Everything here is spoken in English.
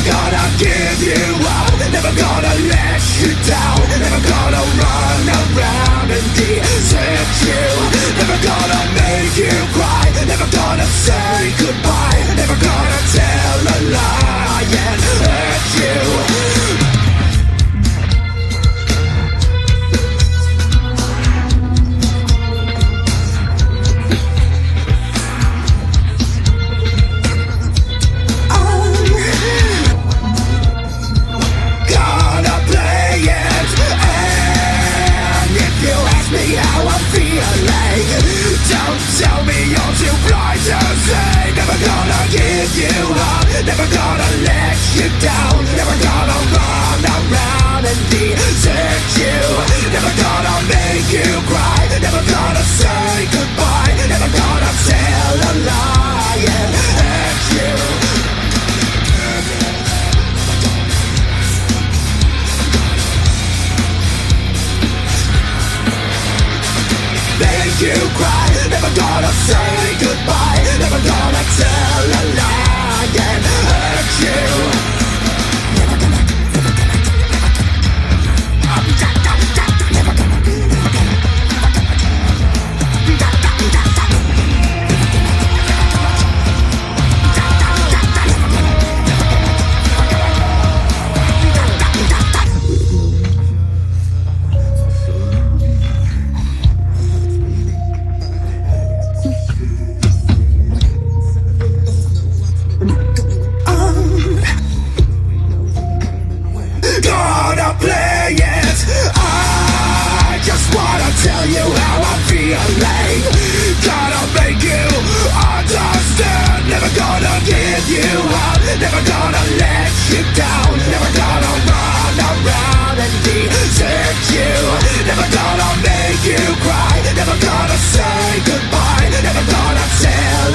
gonna give you up, never gonna let you down, never gonna run around and desert you, never gonna make you cry, never gonna say goodbye, never gonna tell a lie and hurt you. How I'm feeling, don't tell me you're too blind to see. Never gonna give you up, never gonna let you down, never gonna run around and desert you, never gonna make you cry, never gonna say goodbye, never gonna tell a lie and hurt you. Make you cry, never gonna say goodbye, never gonna tell a lie and hurt you. Never gonna, never gonna, never gonna, never gonna. Gonna play it. I just wanna tell you how I'm feeling. Gonna make you understand. Never gonna give you up, never gonna let you down, never gonna run around and desert you, never gonna make you cry, never gonna say goodbye, never gonna tell